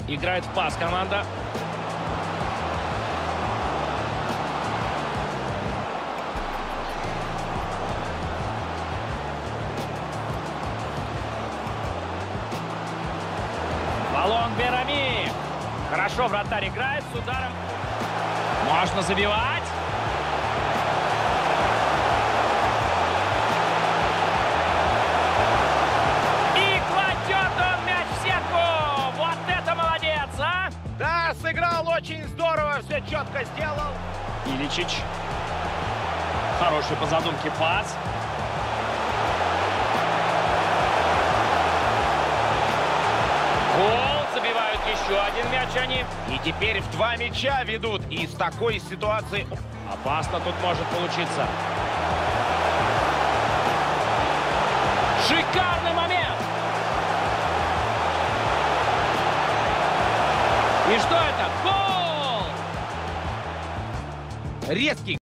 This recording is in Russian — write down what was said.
Играет в пас команда. Балон Берами. Хорошо вратарь играет с ударом. Можно забивать. И кладет он мяч в сетку. Вот это молодец, а! Да, сыграл очень здорово, все четко сделал. Иличич. Хороший по задумке пас. Гол. Забивают еще один мяч они. И теперь в 2 мяча ведут. И с такой ситуации... Опасно тут может получиться. Шикарный момент! И что это? Гол! Резкий.